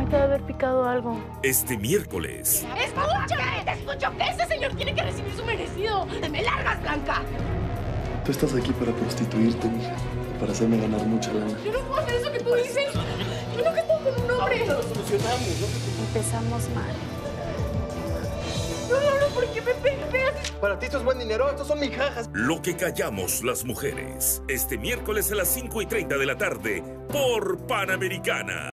Me debe haber picado algo. Este miércoles. ¡Escúchame! ¡Te escucho! ¡Ese señor tiene que recibir su merecido! ¡Te me largas, Blanca! Tú estás aquí para prostituirte, mija. Y para hacerme ganar mucha lana. Yo no puedo hacer eso que tú dices. Yo nunca he estado con un hombre. Lo solucionamos, ¿no? Empezamos mal. No, ¿por qué me pegas? Para ti esto es buen dinero, estos son migajas. Lo que callamos las mujeres. Este miércoles a las 5:30 de la tarde por Panamericana.